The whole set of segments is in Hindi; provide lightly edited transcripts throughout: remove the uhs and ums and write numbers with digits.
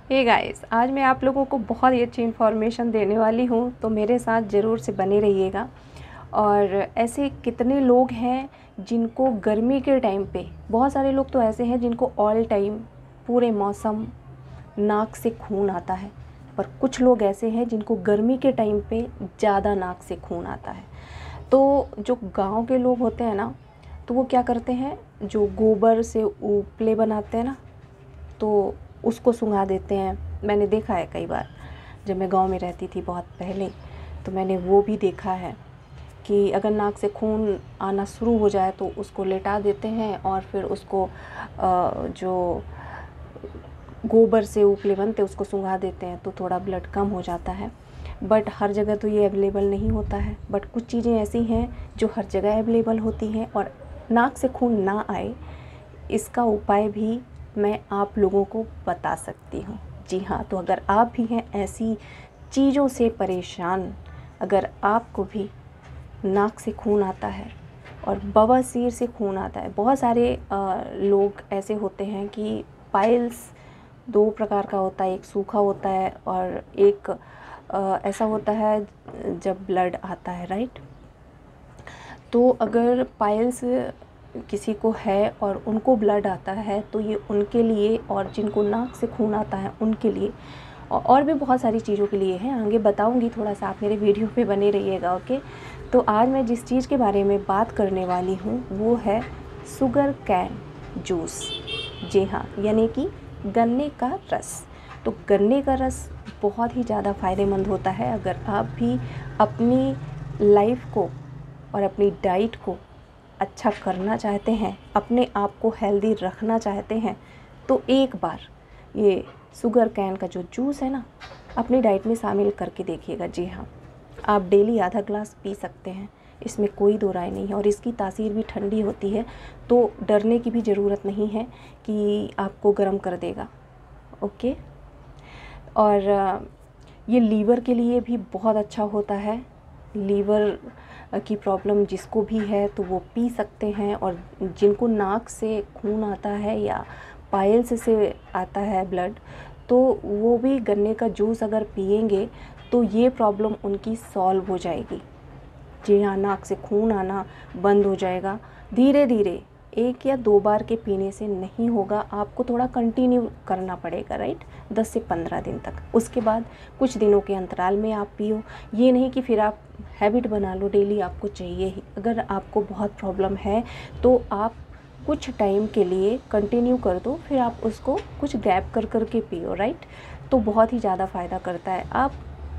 हे गाइस, आज मैं आप लोगों को बहुत ही अच्छी इन्फॉर्मेशन देने वाली हूँ, तो मेरे साथ ज़रूर से बने रहिएगा। और ऐसे कितने लोग हैं जिनको गर्मी के टाइम पे, बहुत सारे लोग तो ऐसे हैं जिनको ऑल टाइम पूरे मौसम नाक से खून आता है, पर कुछ लोग ऐसे हैं जिनको गर्मी के टाइम पे ज़्यादा नाक से खून आता है। तो जो गांव के लोग होते हैं ना, तो वो क्या करते हैं, जो गोबर से उपले बनाते हैं ना, तो उसको सुंघा देते हैं। मैंने देखा है कई बार, जब मैं गांव में रहती थी बहुत पहले, तो मैंने वो भी देखा है कि अगर नाक से खून आना शुरू हो जाए तो उसको लेटा देते हैं और फिर उसको जो गोबर से उपले बनते उसको सुंघा देते हैं, तो थोड़ा ब्लड कम हो जाता है। बट हर जगह तो ये अवेलेबल नहीं होता है, बट कुछ चीज़ें ऐसी हैं जो हर जगह अवेलेबल होती हैं और नाक से खून ना आए, इसका उपाय भी मैं आप लोगों को बता सकती हूँ। जी हाँ, तो अगर आप भी हैं ऐसी चीज़ों से परेशान, अगर आपको भी नाक से खून आता है और बवासीर से खून आता है, बहुत सारे लोग ऐसे होते हैं कि पाइल्स दो प्रकार का होता है, एक सूखा होता है और एक ऐसा होता है जब ब्लड आता है, राइट। तो अगर पाइल्स किसी को है और उनको ब्लड आता है तो ये उनके लिए, और जिनको नाक से खून आता है उनके लिए, और भी बहुत सारी चीज़ों के लिए है, आगे बताऊंगी। थोड़ा सा आप मेरे वीडियो पे बने रहिएगा, ओके। तो आज मैं जिस चीज़ के बारे में बात करने वाली हूँ वो है शुगर कैन जूस। जी हाँ, यानी कि गन्ने का रस। तो गन्ने का रस बहुत ही ज़्यादा फ़ायदेमंद होता है। अगर आप भी अपनी लाइफ को और अपनी डाइट को अच्छा करना चाहते हैं, अपने आप को हेल्दी रखना चाहते हैं, तो एक बार ये शुगर कैन का जो जूस है ना, अपनी डाइट में शामिल करके देखिएगा। जी हाँ, आप डेली आधा ग्लास पी सकते हैं, इसमें कोई दो राय नहीं है। और इसकी तासीर भी ठंडी होती है, तो डरने की भी ज़रूरत नहीं है कि आपको गर्म कर देगा, ओके। और ये लीवर के लिए भी बहुत अच्छा होता है। लीवर की प्रॉब्लम जिसको भी है तो वो पी सकते हैं, और जिनको नाक से खून आता है या पाइल्स से आता है ब्लड, तो वो भी गन्ने का जूस अगर पिएंगे तो ये प्रॉब्लम उनकी सॉल्व हो जाएगी। जी हाँ, नाक से खून आना बंद हो जाएगा धीरे धीरे। एक या दो बार के पीने से नहीं होगा, आपको थोड़ा कंटिन्यू करना पड़ेगा, राइट, 10 से 15 दिन तक। उसके बाद कुछ दिनों के अंतराल में आप पियो। ये नहीं कि फिर आप हैबिट बना लो, डेली आपको चाहिए ही। अगर आपको बहुत प्रॉब्लम है तो आप कुछ टाइम के लिए कंटिन्यू कर दो, फिर आप उसको कुछ गैप कर कर के पियो, राइट। तो बहुत ही ज़्यादा फ़ायदा करता है। आप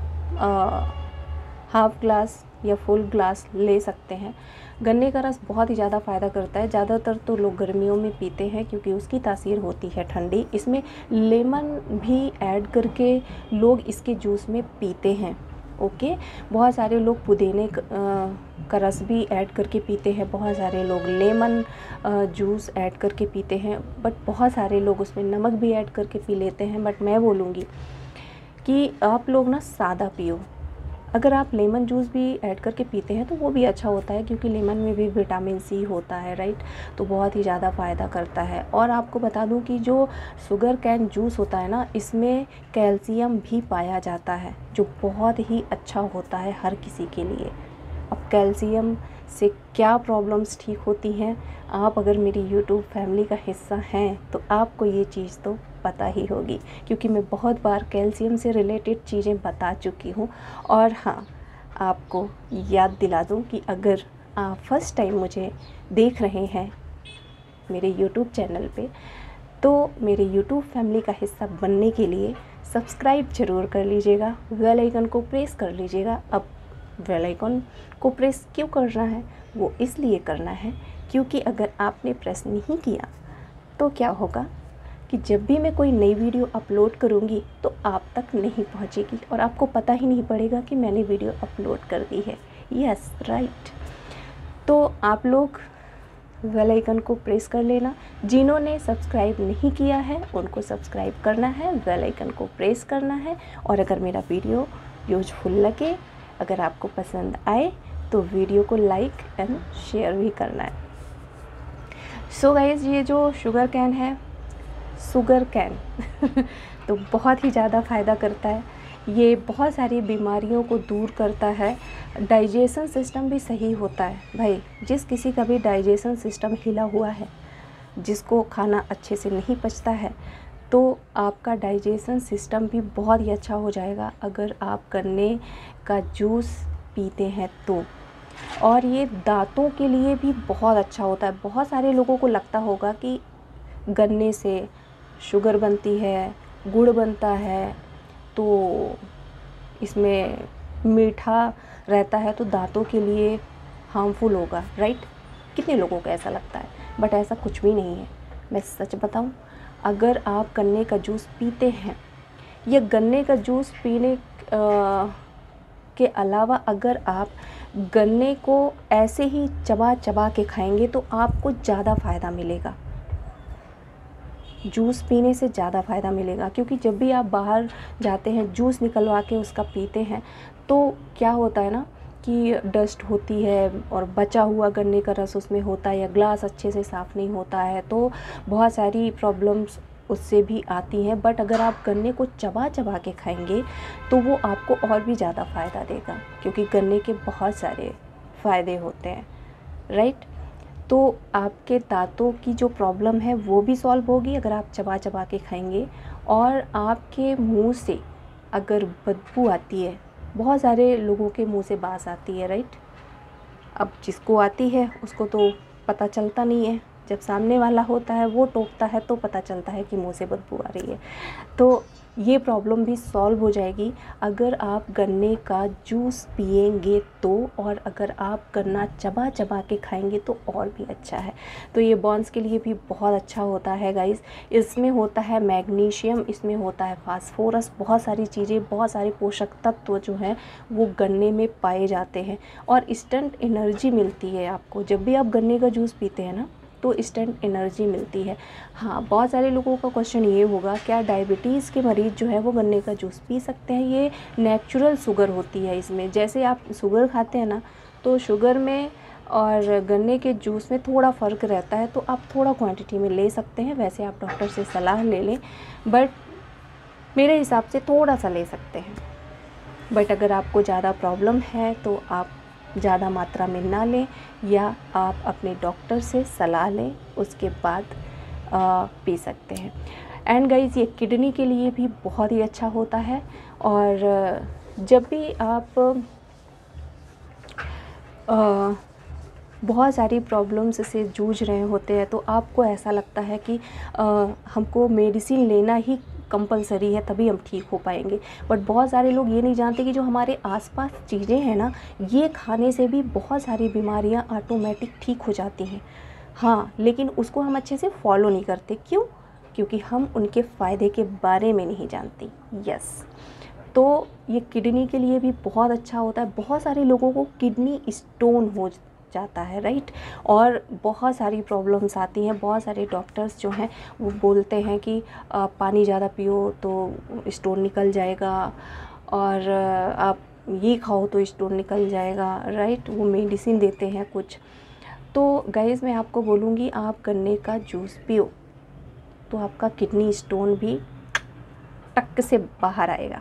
हाफ ग्लास या फुल ग्लास ले सकते हैं। गन्ने का रस बहुत ही ज़्यादा फ़ायदा करता है। ज़्यादातर तो लोग गर्मियों में पीते हैं क्योंकि उसकी तासीर होती है ठंडी। इसमें लेमन भी ऐड करके लोग इसके जूस में पीते हैं, ओके। बहुत सारे लोग पुदीने का रस भी ऐड करके पीते हैं, बहुत सारे लोग लेमन जूस ऐड करके पीते हैं, बट बहुत सारे लोग उसमें नमक भी ऐड करके पी लेते हैं। बट मैं बोलूँगी कि आप लोग ना सादा पियो। अगर आप लेमन जूस भी ऐड करके पीते हैं तो वो भी अच्छा होता है, क्योंकि लेमन में भी विटामिन सी होता है, राइट। तो बहुत ही ज़्यादा फ़ायदा करता है। और आपको बता दूं कि जो शुगर कैन जूस होता है ना, इसमें कैल्शियम भी पाया जाता है, जो बहुत ही अच्छा होता है हर किसी के लिए। अब कैल्शियम से क्या प्रॉब्लम्स ठीक होती हैं, आप अगर मेरी यूट्यूब फैमिली का हिस्सा हैं तो आपको ये चीज़ तो पता ही होगी, क्योंकि मैं बहुत बार कैल्शियम से रिलेटेड चीज़ें बता चुकी हूँ। और हाँ, आपको याद दिला दूँ कि अगर आप फर्स्ट टाइम मुझे देख रहे हैं मेरे यूट्यूब चैनल पे, तो मेरे यूट्यूब फैमिली का हिस्सा बनने के लिए सब्सक्राइब ज़रूर कर लीजिएगा, बेल आइकन को प्रेस कर लीजिएगा। अब बेल आइकन को प्रेस क्यों करना है, वो इसलिए करना है क्योंकि अगर आपने प्रेस नहीं किया तो क्या होगा कि जब भी मैं कोई नई वीडियो अपलोड करूँगी तो आप तक नहीं पहुँचेगी और आपको पता ही नहीं पड़ेगा कि मैंने वीडियो अपलोड कर दी है। Yes, right. तो आप लोग बेल आइकन को प्रेस कर लेना। जिन्होंने सब्सक्राइब नहीं किया है उनको सब्सक्राइब करना है, बेल आइकन को प्रेस करना है। और अगर मेरा वीडियो यूजफुल लगे, अगर आपको पसंद आए, तो वीडियो को लाइक एंड शेयर भी करना है। सो गाइस, ये जो शुगर कैन है, शुगर कैन तो बहुत ही ज़्यादा फ़ायदा करता है। ये बहुत सारी बीमारियों को दूर करता है। डाइजेशन सिस्टम भी सही होता है भाई। जिस किसी का भी डाइजेशन सिस्टम हिला हुआ है, जिसको खाना अच्छे से नहीं पचता है, तो आपका डाइजेशन सिस्टम भी बहुत ही अच्छा हो जाएगा अगर आप गन्ने का जूस पीते हैं तो। और ये दांतों के लिए भी बहुत अच्छा होता है। बहुत सारे लोगों को लगता होगा कि गन्ने से शुगर बनती है, गुड़ बनता है, तो इसमें मीठा रहता है, तो दांतों के लिए हार्मफुल होगा, राइट। कितने लोगों को ऐसा लगता है, बट ऐसा कुछ भी नहीं है। मैं सच बताऊं, अगर आप गन्ने का जूस पीते हैं या गन्ने का जूस पीने के अलावा अगर आप गन्ने को ऐसे ही चबा चबा के खाएंगे तो आपको ज़्यादा फ़ायदा मिलेगा। जूस पीने से ज़्यादा फ़ायदा मिलेगा, क्योंकि जब भी आप बाहर जाते हैं जूस निकलवा के उसका पीते हैं तो क्या होता है ना कि डस्ट होती है और बचा हुआ गन्ने का रस उसमें होता है, या ग्लास अच्छे से साफ़ नहीं होता है, तो बहुत सारी प्रॉब्लम्स उससे भी आती हैं। बट अगर आप गन्ने को चबा चबा के खाएंगे तो वो आपको और भी ज़्यादा फ़ायदा देगा, क्योंकि गन्ने के बहुत सारे फ़ायदे होते हैं, राइट। तो आपके दांतों की जो प्रॉब्लम है वो भी सॉल्व होगी अगर आप चबा चबा के खाएंगे। और आपके मुंह से अगर बदबू आती है, बहुत सारे लोगों के मुंह से बास आती है, राइट। अब जिसको आती है उसको तो पता चलता नहीं है, जब सामने वाला होता है वो टोकता है तो पता चलता है कि मुंह से बदबू आ रही है। तो ये प्रॉब्लम भी सॉल्व हो जाएगी अगर आप गन्ने का जूस पिएंगे तो। और अगर आप गन्ना चबा चबा के खाएंगे तो और भी अच्छा है। तो ये बोन्स के लिए भी बहुत अच्छा होता है गाइस। इसमें होता है मैग्नीशियम, इसमें होता है फास्फोरस, बहुत सारी चीज़ें, बहुत सारे पोषक तत्व जो हैं वो गन्ने में पाए जाते हैं। और इंस्टेंट एनर्जी मिलती है आपको जब भी आप गन्ने का जूस पीते हैं ना, तो इंस्टेंट एनर्जी मिलती है। हाँ, बहुत सारे लोगों का क्वेश्चन ये होगा, क्या डायबिटीज़ के मरीज़ जो है वो गन्ने का जूस पी सकते हैं? ये नेचुरल शुगर होती है इसमें। जैसे आप शुगर खाते हैं ना, तो शुगर में और गन्ने के जूस में थोड़ा फ़र्क रहता है, तो आप थोड़ा क्वांटिटी में ले सकते हैं। वैसे आप डॉक्टर से सलाह ले लें, बट मेरे हिसाब से थोड़ा सा ले सकते हैं। बट अगर आपको ज़्यादा प्रॉब्लम है तो आप ज़्यादा मात्रा में ना लें, या आप अपने डॉक्टर से सलाह लें, उसके बाद पी सकते हैं। एंड गाइस, ये किडनी के लिए भी बहुत ही अच्छा होता है। और जब भी आप बहुत सारी प्रॉब्लम्स से जूझ रहे होते हैं तो आपको ऐसा लगता है कि हमको मेडिसिन लेना ही कंपलसरी है, तभी हम ठीक हो पाएंगे। बट बहुत सारे लोग ये नहीं जानते कि जो हमारे आसपास चीज़ें हैं ना, ये खाने से भी बहुत सारी बीमारियां ऑटोमेटिक ठीक हो जाती हैं। हाँ, लेकिन उसको हम अच्छे से फॉलो नहीं करते। क्यों? क्योंकि हम उनके फ़ायदे के बारे में नहीं जानते। यस, तो ये किडनी के लिए भी बहुत अच्छा होता है। बहुत सारे लोगों को किडनी स्टोन हो जाता है, राइट। और बहुत सारी प्रॉब्लम्स आती हैं। बहुत सारे डॉक्टर्स जो हैं वो बोलते हैं कि पानी ज़्यादा पियो तो स्टोन निकल जाएगा, और आप ये खाओ तो स्टोन निकल जाएगा, राइट। वो मेडिसिन देते हैं कुछ। तो गाइस, मैं आपको बोलूँगी, आप गन्ने का जूस पियो तो आपका किडनी स्टोन भी टक से बाहर आएगा।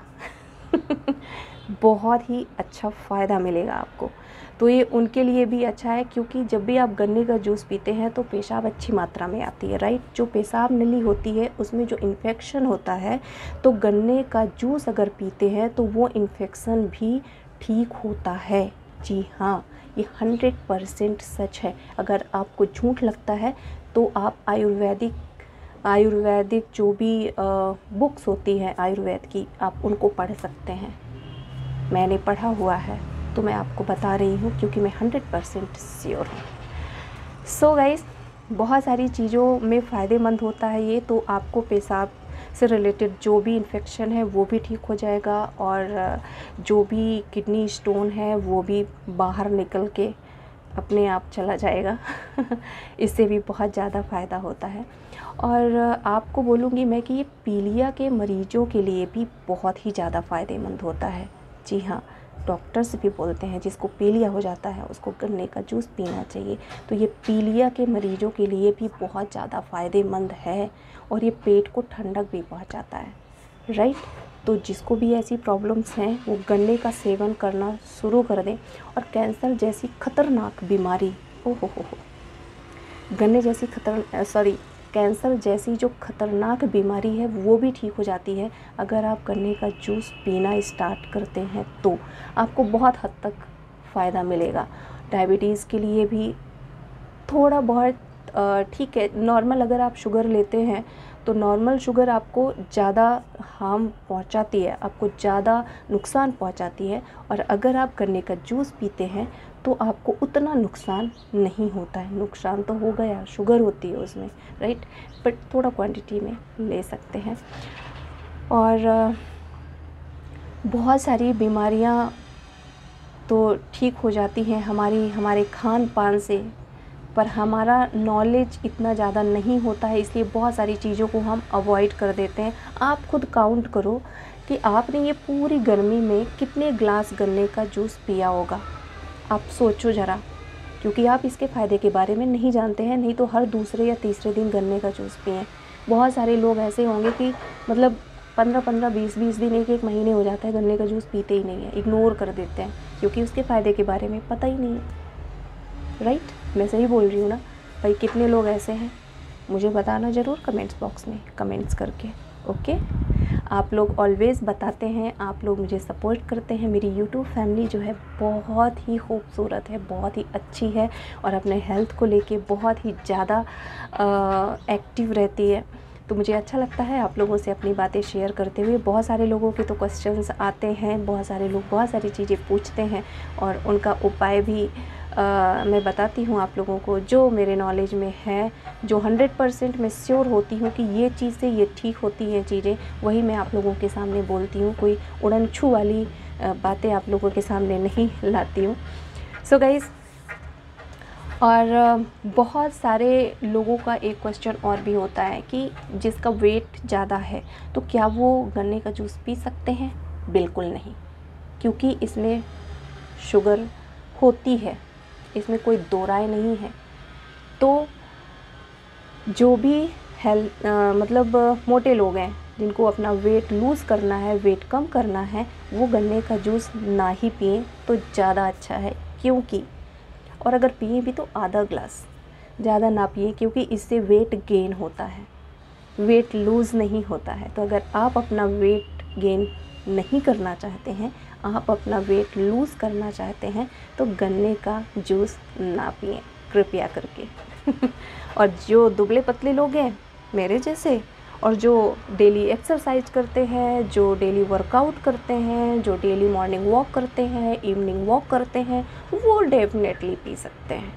बहुत ही अच्छा फ़ायदा मिलेगा आपको। तो ये उनके लिए भी अच्छा है, क्योंकि जब भी आप गन्ने का जूस पीते हैं तो पेशाब अच्छी मात्रा में आती है, राइट। जो पेशाब नली होती है उसमें जो इन्फेक्शन होता है, तो गन्ने का जूस अगर पीते हैं तो वो इन्फेक्शन भी ठीक होता है। जी हाँ, ये 100% सच है। अगर आपको झूठ लगता है तो आप आयुर्वेदिक जो भी बुक्स होती हैं आयुर्वेद की, आप उनको पढ़ सकते हैं। मैंने पढ़ा हुआ है तो मैं आपको बता रही हूँ, क्योंकि मैं 100% श्योर हूँ। सो गाइस, बहुत सारी चीज़ों में फ़ायदेमंद होता है ये। तो आपको पेशाब से रिलेटेड जो भी इन्फेक्शन है वो भी ठीक हो जाएगा, और जो भी किडनी स्टोन है वो भी बाहर निकल के अपने आप चला जाएगा। इससे भी बहुत ज़्यादा फ़ायदा होता है। और आपको बोलूँगी मैं कि ये पीलिया के मरीजों के लिए भी बहुत ही ज़्यादा फ़ायदेमंद होता है। जी हाँ, डॉक्टर्स भी बोलते हैं जिसको पीलिया हो जाता है उसको गन्ने का जूस पीना चाहिए। तो ये पीलिया के मरीजों के लिए भी बहुत ज़्यादा फ़ायदेमंद है, और ये पेट को ठंडक भी पहुंचाता है। राइट। तो जिसको भी ऐसी प्रॉब्लम्स हैं वो गन्ने का सेवन करना शुरू कर दें। और कैंसर जैसी खतरनाक बीमारी, हो, गन्ने जैसी कैंसर जैसी जो खतरनाक बीमारी है वो भी ठीक हो जाती है अगर आप गन्ने का जूस पीना स्टार्ट करते हैं तो आपको बहुत हद तक फ़ायदा मिलेगा। डायबिटीज़ के लिए भी थोड़ा बहुत ठीक है, नॉर्मल अगर आप शुगर लेते हैं तो नॉर्मल शुगर आपको ज़्यादा हार्म पहुंचाती है, आपको ज़्यादा नुकसान पहुंचाती है। और अगर आप गन्ने का जूस पीते हैं तो आपको उतना नुकसान नहीं होता है। नुकसान तो हो गया, शुगर होती है उसमें, राइट, बट थोड़ा क्वांटिटी में ले सकते हैं। और बहुत सारी बीमारियां तो ठीक हो जाती हैं हमारे खान पान से, पर हमारा नॉलेज इतना ज़्यादा नहीं होता है, इसलिए बहुत सारी चीज़ों को हम अवॉइड कर देते हैं। आप खुद काउंट करो कि आपने ये पूरी गर्मी में कितने ग्लास गन्ने का जूस पिया होगा, आप सोचो ज़रा, क्योंकि आप इसके फ़ायदे के बारे में नहीं जानते हैं, नहीं तो हर दूसरे या तीसरे दिन गन्ने का जूस पिएं। बहुत सारे लोग ऐसे होंगे कि मतलब 15-15, 20-20 दिन, एक महीने हो जाता है गन्ने का जूस पीते ही नहीं है, इग्नोर कर देते हैं, क्योंकि उसके फ़ायदे के बारे में पता ही नहीं है, राइट। मैं सही बोल रही हूँ ना भाई? कितने लोग ऐसे हैं मुझे बताना ज़रूर कमेंट्स बॉक्स में कमेंट्स करके, ओके। आप लोग ऑलवेज़ बताते हैं, आप लोग मुझे सपोर्ट करते हैं। मेरी यूट्यूब फैमिली जो है बहुत ही खूबसूरत है, बहुत ही अच्छी है और अपने हेल्थ को लेके बहुत ही ज़्यादा एक्टिव रहती है। तो मुझे अच्छा लगता है आप लोगों से अपनी बातें शेयर करते हुए। बहुत सारे लोगों के तो क्वेश्चंस आते हैं, बहुत सारे लोग बहुत सारी चीज़ें पूछते हैं और उनका उपाय भी मैं बताती हूँ आप लोगों को, जो मेरे नॉलेज में है, जो 100% मैं श्योर होती हूँ कि ये चीज़ से ये ठीक होती हैं चीज़ें, वही मैं आप लोगों के सामने बोलती हूँ। कोई उड़न छू वाली बातें आप लोगों के सामने नहीं लाती हूँ। सो गाइज़, और बहुत सारे लोगों का एक क्वेश्चन और भी होता है कि जिसका वेट ज़्यादा है तो क्या वो गन्ने का जूस पी सकते हैं? बिल्कुल नहीं, क्योंकि इसमें शुगर होती है, इसमें कोई दो राय नहीं है। तो जो भी मतलब मोटे लोग हैं जिनको अपना वेट लूज़ करना है, वेट कम करना है, वो गन्ने का जूस ना ही पिएं तो ज़्यादा अच्छा है। क्योंकि और अगर पिए भी तो आधा ग्लास, ज़्यादा ना पिए, क्योंकि इससे वेट गेन होता है, वेट लूज़ नहीं होता है। तो अगर आप अपना वेट गेन नहीं करना चाहते हैं, आप अपना वेट लूज़ करना चाहते हैं, तो गन्ने का जूस ना पिएं कृपया करके। और जो दुबले पतले लोग हैं मेरे जैसे, और जो डेली एक्सरसाइज करते हैं, जो डेली वर्कआउट करते हैं, जो डेली मॉर्निंग वॉक करते हैं, इवनिंग वॉक करते हैं, वो डेफिनेटली पी सकते हैं।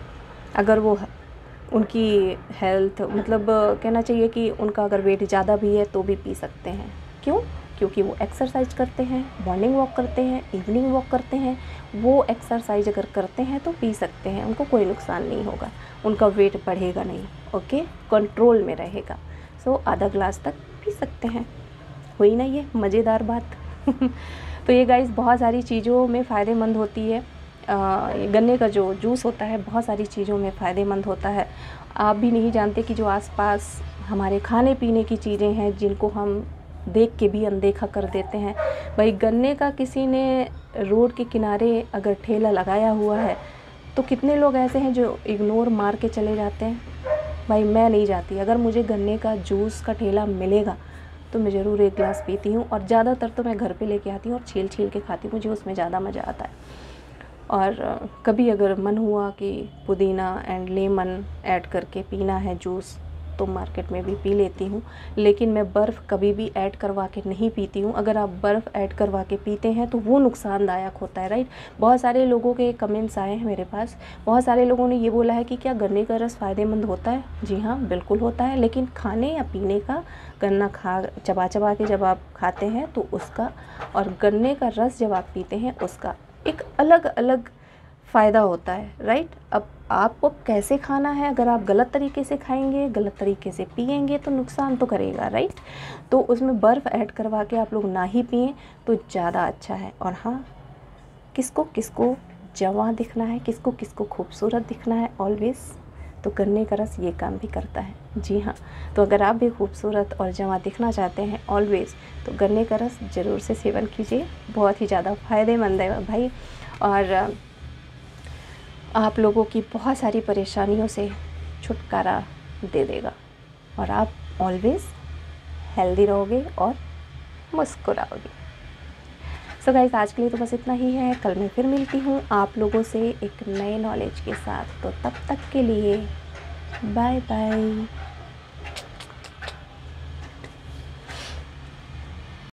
अगर वो उनकी हेल्थ, मतलब कहना चाहिए कि उनका अगर वेट ज़्यादा भी है तो भी पी सकते हैं। क्यों? क्योंकि वो एक्सरसाइज करते हैं, मॉर्निंग वॉक करते हैं, इवनिंग वॉक करते हैं। वो एक्सरसाइज अगर करते हैं तो पी सकते हैं, उनको कोई नुकसान नहीं होगा, उनका वेट बढ़ेगा नहीं, ओके, कंट्रोल में रहेगा। सो आधा ग्लास तक पी सकते हैं। हुई ना ये मज़ेदार बात? तो ये गाइस बहुत सारी चीज़ों में फ़ायदेमंद होती है। गन्ने का जो जूस होता है बहुत सारी चीज़ों में फ़ायदेमंद होता है। आप भी नहीं जानते कि जो आसपास हमारे खाने पीने की चीज़ें हैं जिनको हम देख के भी अनदेखा कर देते हैं। भाई गन्ने का किसी ने रोड के किनारे अगर ठेला लगाया हुआ है तो कितने लोग ऐसे हैं जो इग्नोर मार के चले जाते हैं। भाई मैं नहीं जाती, अगर मुझे गन्ने का जूस का ठेला मिलेगा तो मैं ज़रूर एक गिलास पीती हूँ, और ज़्यादातर तो मैं घर पे लेके आती हूँ और छील छील के खाती हूँ, मुझे उसमें ज़्यादा मज़ा आता है। और कभी अगर मन हुआ कि पुदीना एंड लेमन ऐड करके पीना है जूस तो मार्केट में भी पी लेती हूँ, लेकिन मैं बर्फ़ कभी भी ऐड करवा के नहीं पीती हूँ। अगर आप बर्फ़ ऐड करवा के पीते हैं तो वो नुकसानदायक होता है, राइट। बहुत सारे लोगों के कमेंट्स आए हैं मेरे पास, बहुत सारे लोगों ने ये बोला है कि क्या गन्ने का रस फ़ायदेमंद होता है? जी हाँ, बिल्कुल होता है, लेकिन खाने या पीने का, गन्ना चबा चबा के जब आप खाते हैं तो उसका, और गन्ने का रस जब आप पीते हैं उसका एक अलग अलग फ़ायदा होता है, राइट। अब आपको कैसे खाना है, अगर आप गलत तरीके से खाएंगे, गलत तरीके से पिएंगे तो नुकसान तो करेगा, राइट। तो उसमें बर्फ़ ऐड करवा के आप लोग ना ही पिएं तो ज़्यादा अच्छा है। और हाँ, किसको किसको जवां दिखना है, किसको किसको खूबसूरत दिखना है, ऑलवेज़ तो गन्ने का रस ये काम भी करता है। जी हाँ, तो अगर आप भी खूबसूरत और जवां दिखना चाहते हैं ऑलवेज़, तो गन्ने का रस ज़रूर से सेवन कीजिए, बहुत ही ज़्यादा फ़ायदेमंद है भाई। और आप लोगों की बहुत सारी परेशानियों से छुटकारा दे देगा और आप ऑलवेज़ हेल्दी रहोगे और मुस्कुराओगे। सो गाइस, आज के लिए तो बस इतना ही है। कल मैं फिर मिलती हूँ आप लोगों से एक नए नॉलेज के साथ। तो तब तक के लिए बाय बाय।